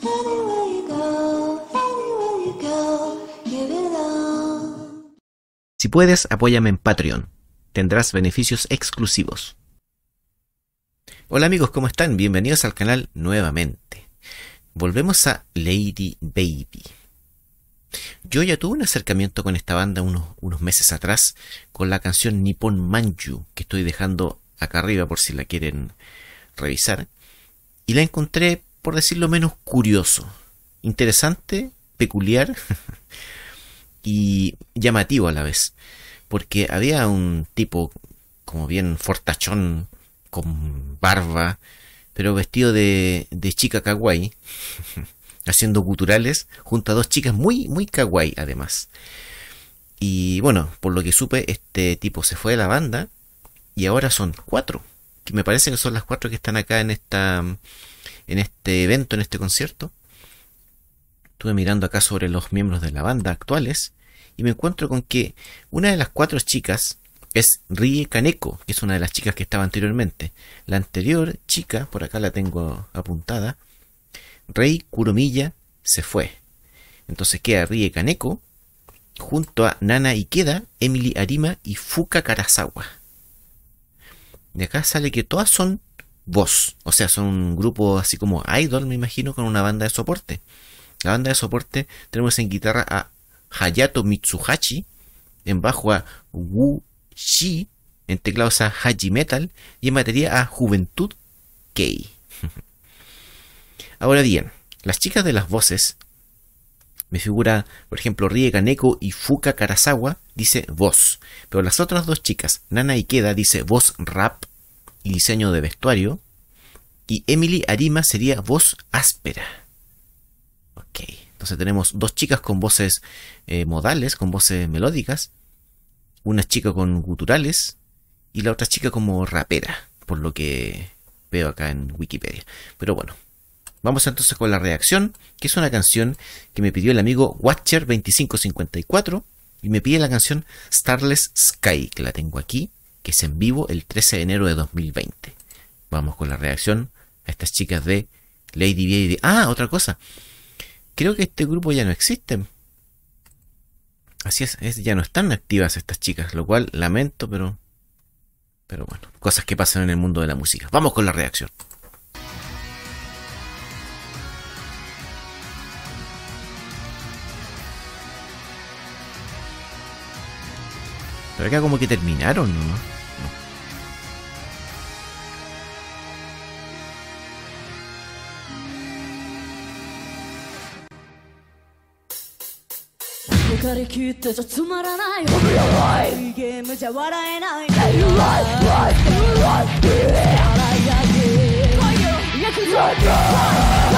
Anywhere you go, anywhere you go, you belong. Si puedes, apóyame en Patreon. Tendrás beneficios exclusivos. Hola amigos, ¿cómo están? Bienvenidos al canal nuevamente. Volvemos a Lady Baby. Yo ya tuve un acercamiento con esta banda unos meses atrás con la canción Nippon Manju, que estoy dejando acá arriba por si la quieren revisar. Y la encontré, por decirlo menos, curioso, interesante, peculiar y llamativo a la vez. Porque había un tipo como bien fortachón, con barba, pero vestido de chica kawaii, haciendo guturales junto a dos chicas muy kawaii además. Y bueno, por lo que supe, este tipo se fue de la banda y ahora son 4, que me parece que son las 4 que están acá en este evento, en este concierto. Estuve mirando acá sobre los miembros de la banda actuales y me encuentro con que una de las 4 chicas es Rie Kaneko, que es una de las chicas que estaba anteriormente. La anterior chica, por acá la tengo apuntada, Rei Kuromiya, se fue. Entonces queda Rie Kaneko junto a Nana Ikeda, Emily Arima y Fuka Karasawa. De acá sale que todas son voz, o sea, son un grupo así como idol, me imagino, con una banda de soporte. La banda de soporte tenemos en guitarra a Hayato Mitsuhachi, en bajo a Wu Shi, en teclados a Haji Metal y en batería a Juventud Kei. Ahora bien, las chicas de las voces, me figura, por ejemplo, Rie Kaneko y Fuka Karasawa, dice voz, pero las otras dos chicas, Nana Ikeda, dice voz rap y diseño de vestuario, y Emily Arima sería voz áspera. Ok, entonces tenemos dos chicas con voces modales, con voces melódicas, una chica con guturales y la otra chica como rapera, por lo que veo acá en Wikipedia. Pero bueno, vamos entonces con la reacción, que es una canción que me pidió el amigo Watcher2554 y me pide la canción Starless Sky, que la tengo aquí, que es en vivo el 13 de enero de 2020. Vamos con la reacción a estas chicas de Lady Baby. Ah, otra cosa. Creo que este grupo ya no existe. Así es, ya no están activas estas chicas, lo cual lamento, pero bueno, cosas que pasan en el mundo de la música. Vamos con la reacción. Pero acá como que terminaron, ¿no? 疲れ切ってちゃつまらないいいゲームじゃ笑えない笑いやけヤクザ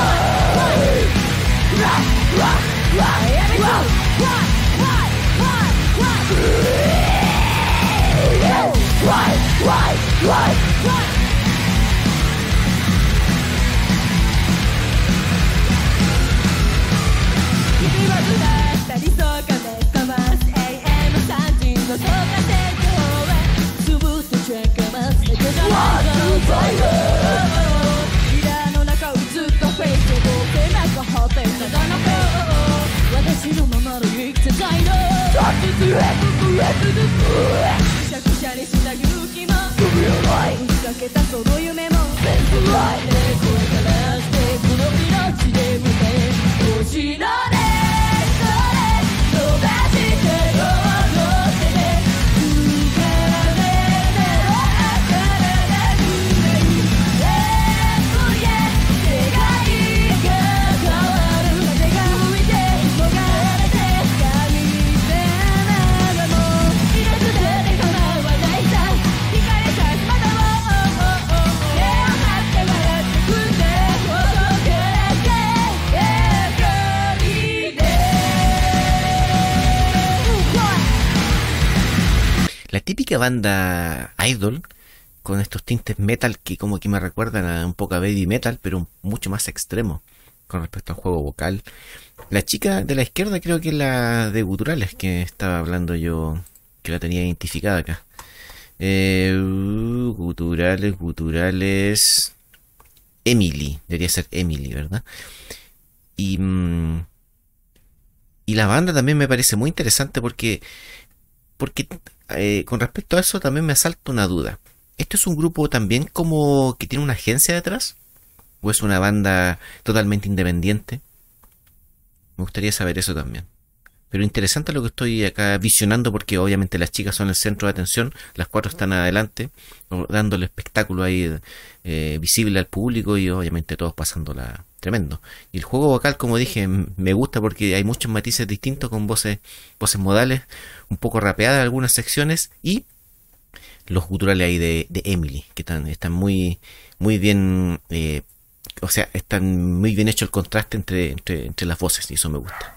君はずらった理想が目覚ます永遠の三人のそうか成功へ潰すチェックマスだけじゃないビラの中映ったフェイスを背中張ってただの子私のままで生きてたいのくしゃくしゃにした勇気も打ちかけたその夢もこれからしてこの命で迎え星のね La típica banda idol con estos tintes metal que como que me recuerdan a un poco a baby metal, pero mucho más extremo con respecto al juego vocal. La chica de la izquierda creo que es la de guturales que estaba hablando yo, que la tenía identificada acá. Guturales. Emily, debería ser Emily, ¿verdad? Y, y la banda también me parece muy interesante porque con respecto a eso también me asalta una duda. ¿Esto es un grupo también como que tiene una agencia detrás? ¿O es una banda totalmente independiente? Me gustaría saber eso también. Pero interesante lo que estoy acá visionando porque obviamente las chicas son el centro de atención, las cuatro están adelante, dándole espectáculo ahí visible al público y obviamente todos pasándola tremendo. Y el juego vocal, como dije, me gusta porque hay muchos matices distintos con voces modales, un poco rapeadas en algunas secciones y los guturales ahí de Emily, que están muy bien, o sea, están muy bien hecho el contraste entre las voces y eso me gusta.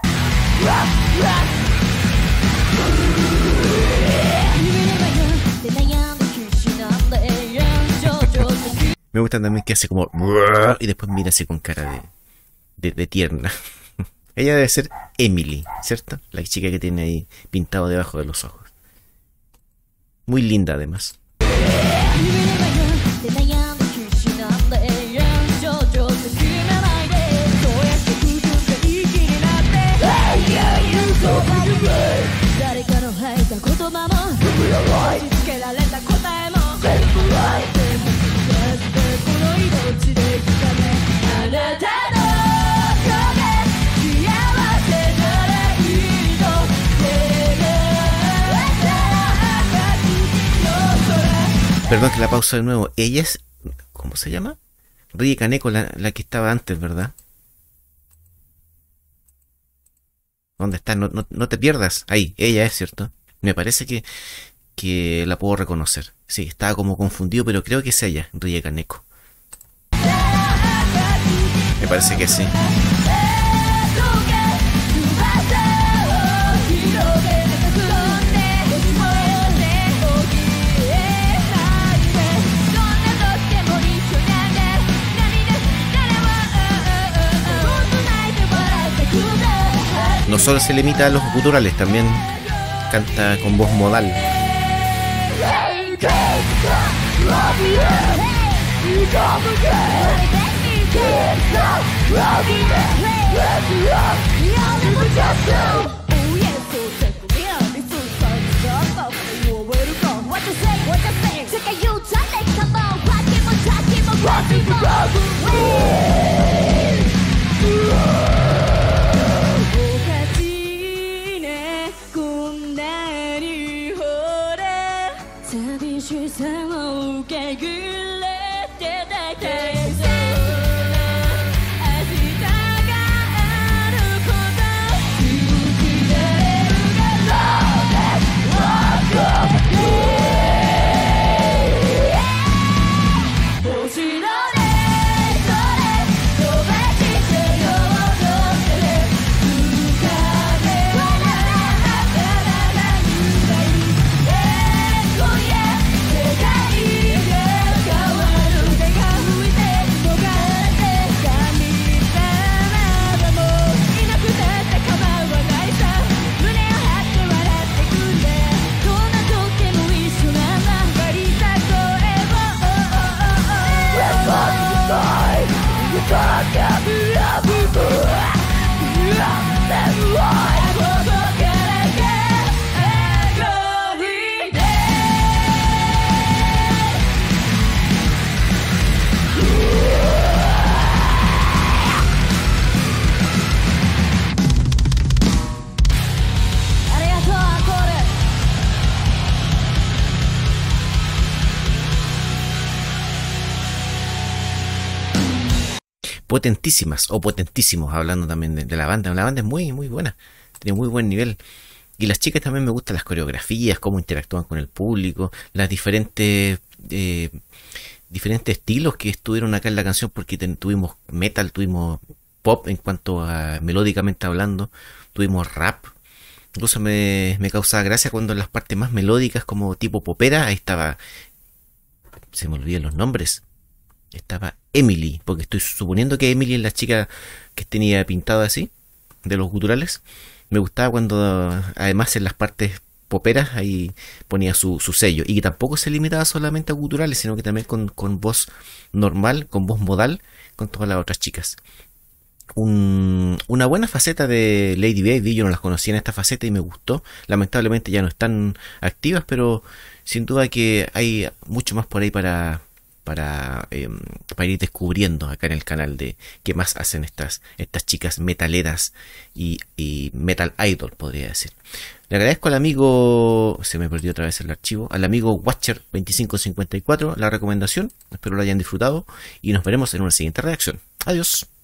Me gusta también que hace como y después mira así con cara de tierna. Ella debe ser Emily, ¿cierto? La chica que tiene ahí pintado debajo de los ojos. Muy linda además. Perdón que la pausa de nuevo. Ella es... ¿Cómo se llama? Rie Kaneko, la que estaba antes, ¿verdad? ¿Dónde está? No te pierdas. Ahí, ella es, ¿cierto? Me parece que la puedo reconocer. Sí, estaba como confundido, pero creo que es ella, Rie Kaneko. Me parece que sí. No solo se limita a los guturales, también canta con voz modal. Potentísimas o potentísimos, hablando también de la banda. La banda es muy buena, tiene muy buen nivel. Y las chicas también me gustan las coreografías, cómo interactúan con el público, las diferentes estilos que estuvieron acá en la canción, porque tuvimos metal, tuvimos pop en cuanto a melódicamente hablando, tuvimos rap. Incluso me causaba gracia cuando en las partes más melódicas, como tipo popera, ahí estaba, se me olvidan los nombres, estaba Emily, porque estoy suponiendo que Emily es la chica que tenía pintado así, de los guturales. Me gustaba cuando además en las partes poperas ahí ponía su sello, y que tampoco se limitaba solamente a guturales, sino que también con voz normal, con voz modal, con todas las otras chicas. una buena faceta de Lady Baby. Yo no las conocía en esta faceta y me gustó. Lamentablemente ya no están activas, pero sin duda que hay mucho más por ahí para ir descubriendo acá en el canal de qué más hacen estas chicas metaleras y metal idol, podría decir. Le agradezco al amigo, se me perdió otra vez el archivo, al amigo Watcher2554 la recomendación. Espero lo hayan disfrutado y nos veremos en una siguiente reacción. Adiós.